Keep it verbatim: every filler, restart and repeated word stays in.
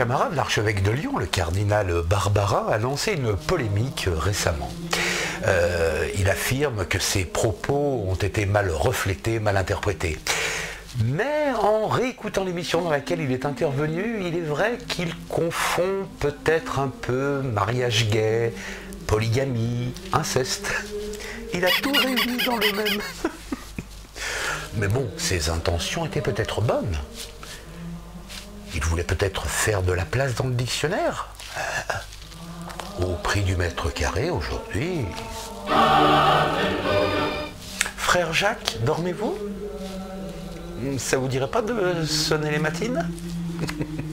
camarade, l'archevêque de Lyon, le cardinal Barbara, a lancé une polémique récemment. Euh, il affirme que ses propos ont été mal reflétés, mal interprétés. Mais en réécoutant l'émission dans laquelle il est intervenu, il est vrai qu'il confond peut-être un peu mariage gay, polygamie, inceste. Il a tout réuni dans le même. Mais bon, ses intentions étaient peut-être bonnes. Il voulait peut-être faire de la place dans le dictionnaire. Au prix du mètre carré aujourd'hui. Frère Jacques, dormez-vous? Ça vous dirait pas de sonner les matines?